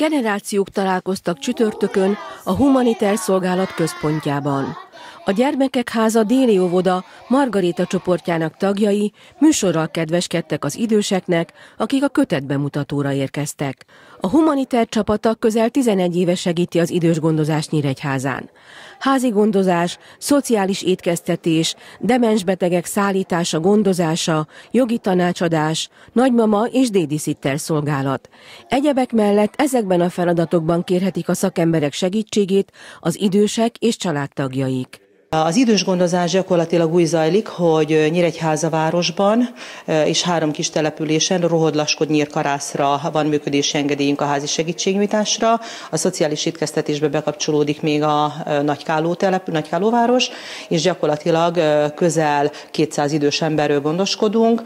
Generációk találkoztak csütörtökön a Humaniter Szolgálat központjában. A Gyermekek Háza déli óvoda Margaréta csoportjának tagjai műsorral kedveskedtek az időseknek, akik a kötetbemutatóra érkeztek. A Humaniter csapata közel 11 éve segíti az idősgondozást Nyíregyházán. Házi gondozás, szociális étkeztetés, demensbetegek szállítása, gondozása, jogi tanácsadás, nagymama és babysitter szolgálat. Egyebek mellett ezekben a feladatokban kérhetik a szakemberek segítségét az idősek és családtagjaik. Az idősgondozás gyakorlatilag úgy zajlik, hogy Nyíregyháza városban és 3 kis településen, Rohod, Laskod, Nyírkarászra van működési engedélyünk a házi segítségnyújtásra. A szociális étkeztetésbe bekapcsolódik még a Nagykálóváros, és gyakorlatilag közel 200 idős emberről gondoskodunk.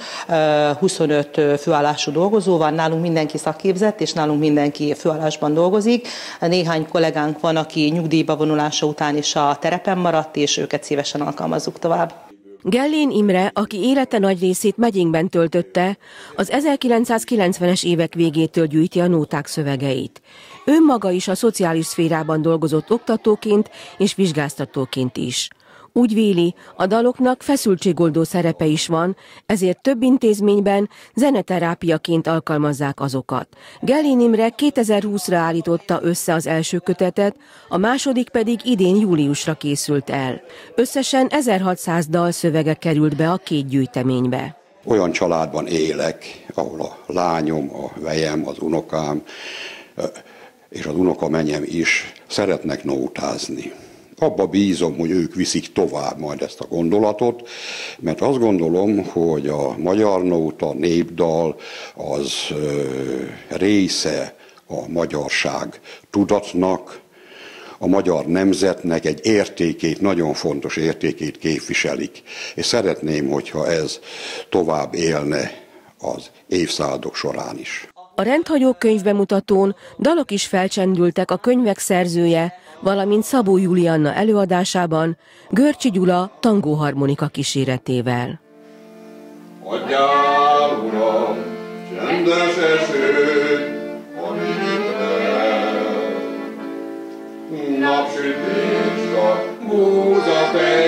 25 főállású dolgozó van, nálunk mindenki szakképzett, és nálunk mindenki főállásban dolgozik. Néhány kollégánk van, aki nyugdíjba vonulása után is a terepen maradt, és őket szívesen alkalmazzuk tovább. Gellén Imre, aki élete nagy részét megyénkben töltötte, az 1990-es évek végétől gyűjti a nóták szövegeit. Ő maga is a szociális szférában dolgozott oktatóként és vizsgáztatóként is. Úgy véli, a daloknak feszültségoldó szerepe is van, ezért több intézményben zeneterápiaként alkalmazzák azokat. Gellén Imre 2020-ra állította össze az első kötetet, a második pedig idén júliusra készült el. Összesen 1600 dalszövege került be a 2 gyűjteménybe. Olyan családban élek, ahol a lányom, a vejem, az unokám és az unokamenyem is szeretnek nótázni. Abba bízom, hogy ők viszik tovább majd ezt a gondolatot, mert azt gondolom, hogy a magyar nóta, népdal az része a magyarság tudatnak, a magyar nemzetnek egy értékét, nagyon fontos értékét képviselik. És szeretném, hogyha ez tovább élne az évszázadok során is. A rendhagyó könyvbemutatón dalok is felcsendültek a könyvek szerzője, valamint Szabó Julianna előadásában Görcsi Gyula tangóharmonika kíséretével. Adjál, Uram, csendes esőt, napsütést a búza